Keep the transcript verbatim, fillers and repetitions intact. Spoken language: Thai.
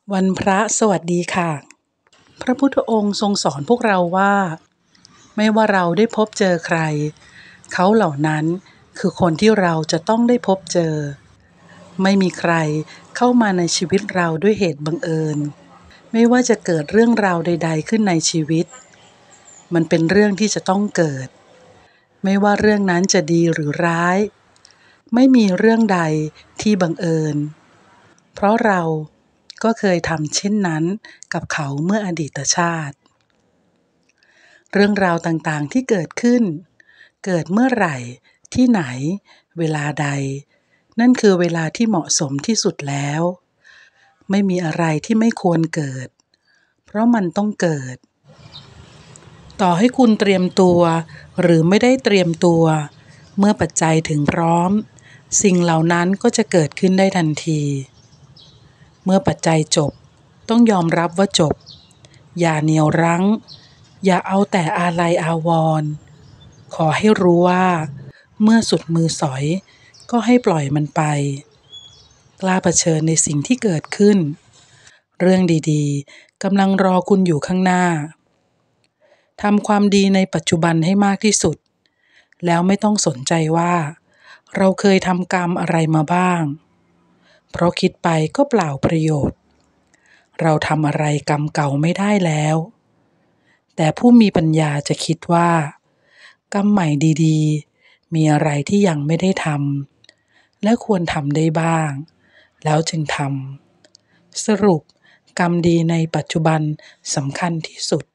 วันพระสวัสดีค่ะพระพุทธองค์ทรงสอนพวกเราว่าไม่ว่าเราได้พบเจอใครเขาเหล่านั้นคือคนที่เราจะต้องได้พบเจอไม่มีใครเข้ามาในชีวิตเราด้วยเหตุบังเอิญไม่ว่าจะเกิดเรื่องราวใดๆขึ้นในชีวิตมันเป็นเรื่องที่จะต้องเกิดไม่ว่าเรื่องนั้นจะดีหรือร้ายไม่มีเรื่องใดที่บังเอิญเพราะเราก็เคยทำเช่นนั้นกับเขาเมื่ออดีตชาติเรื่องราวต่างๆที่เกิดขึ้นเกิดเมื่อไหร่ที่ไหนเวลาใดนั่นคือเวลาที่เหมาะสมที่สุดแล้วไม่มีอะไรที่ไม่ควรเกิดเพราะมันต้องเกิดต่อให้คุณเตรียมตัวหรือไม่ได้เตรียมตัวเมื่อปัจจัยถึงพร้อมสิ่งเหล่านั้นก็จะเกิดขึ้นได้ทันทีเมื่อปัจจัยจบต้องยอมรับว่าจบอย่าเหนี่ยวรั้งอย่าเอาแต่อาลัยอาวรณ์ขอให้รู้ว่าเมื่อสุดมือสอยก็ให้ปล่อยมันไปกล้าเผชิญในสิ่งที่เกิดขึ้นเรื่องดีๆกำลังรอคุณอยู่ข้างหน้าทำความดีในปัจจุบันให้มากที่สุดแล้วไม่ต้องสนใจว่าเราเคยทำกรรมอะไรมาบ้างเพราะคิดไปก็เปล่าประโยชน์เราทำอะไรกรรมเก่าไม่ได้แล้วแต่ผู้มีปัญญาจะคิดว่ากรรมใหม่ดีๆมีอะไรที่ยังไม่ได้ทำและควรทำได้บ้างแล้วจึงทำสรุปกรรมดีในปัจจุบันสำคัญที่สุด